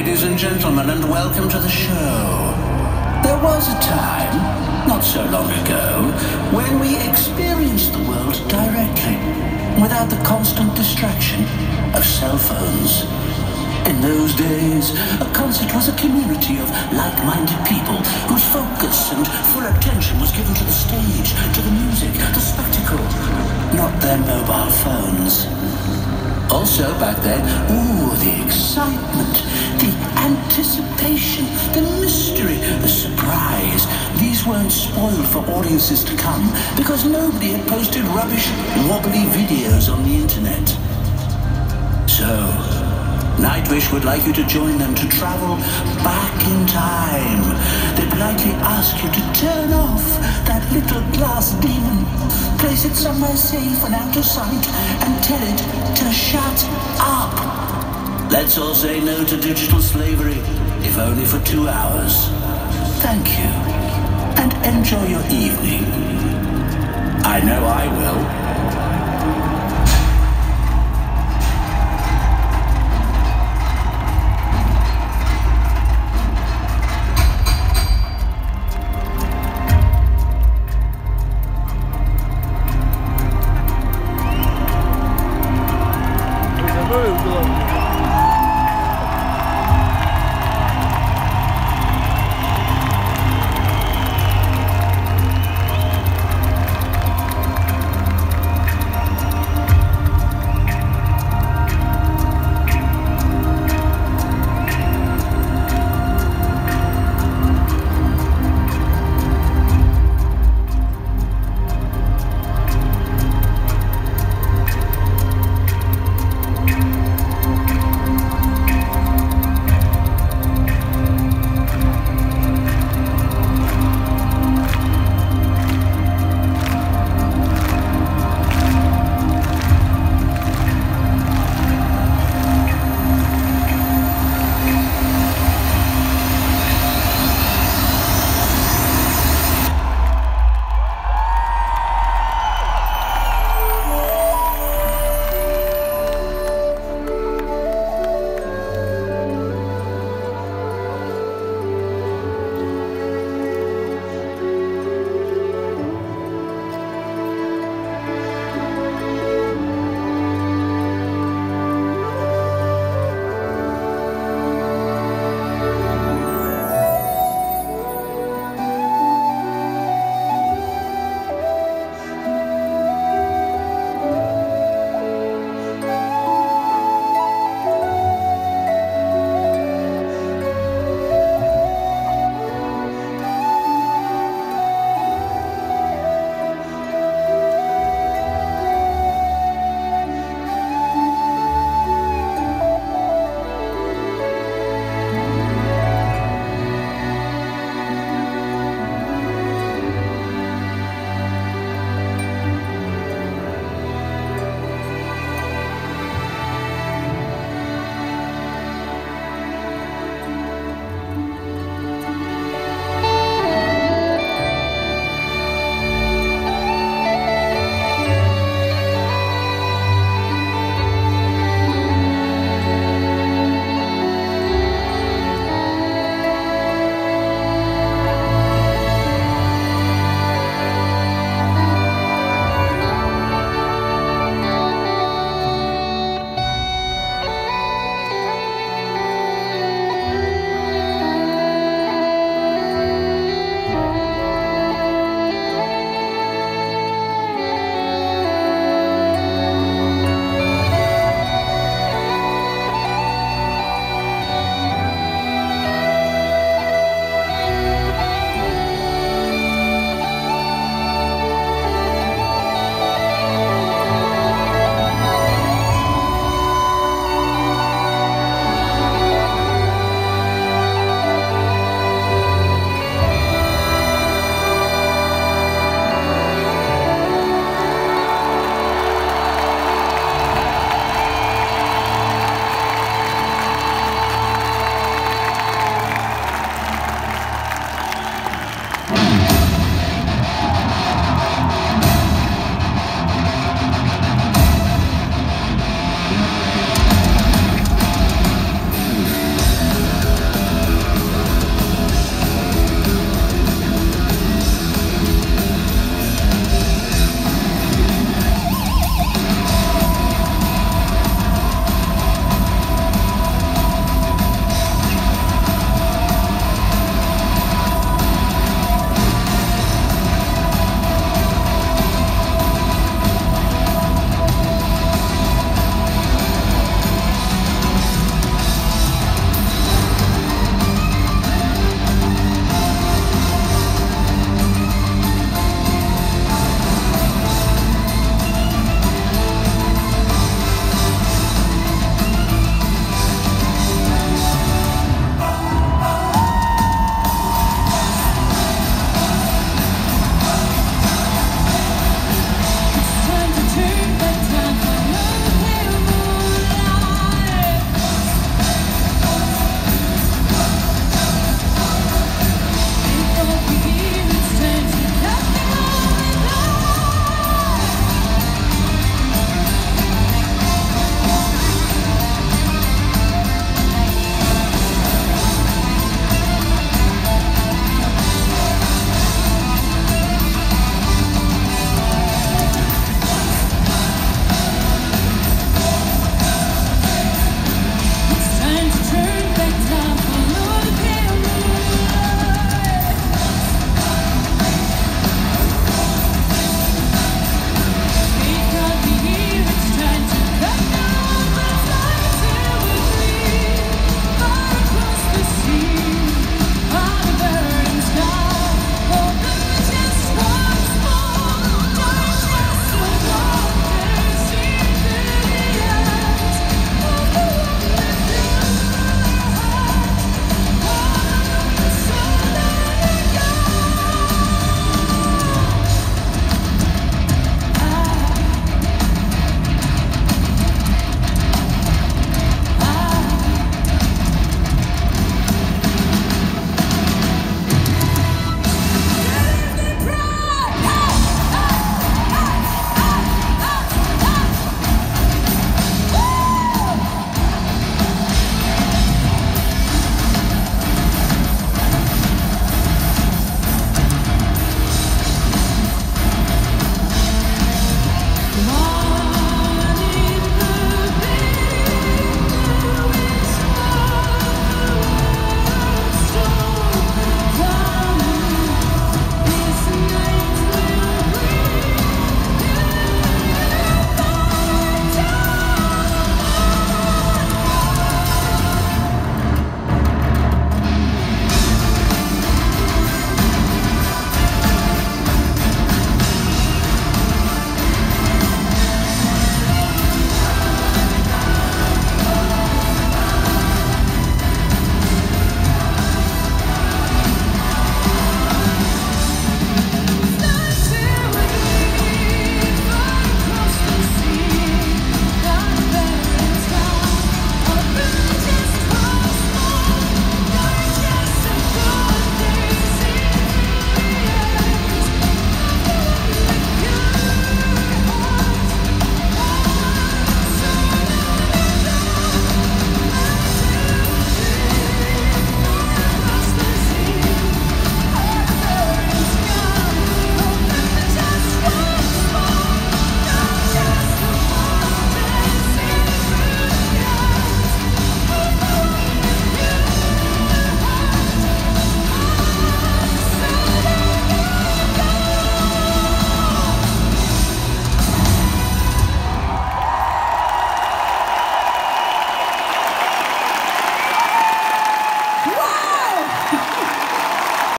Ladies and gentlemen, and welcome to the show. There was a time, not so long ago, when we experienced the world directly, without the constant distraction of cell phones. In those days, a concert was a community of like-minded people whose focus and full attention was given to the stage, to the music, the spectacle, not their mobile phones. Also back then, the excitement, the anticipation, the mystery, the surprise. These weren't spoiled for audiences to come because nobody had posted rubbish, wobbly videos on the internet. So, Nightwish would like you to join them to travel back in time. They politely ask you to turn off that little glass demon, place it somewhere safe and out of sight, and tell it to shut up. Let's all say no to digital slavery, if only for 2 hours. Thank you, and enjoy your evening. I know I will.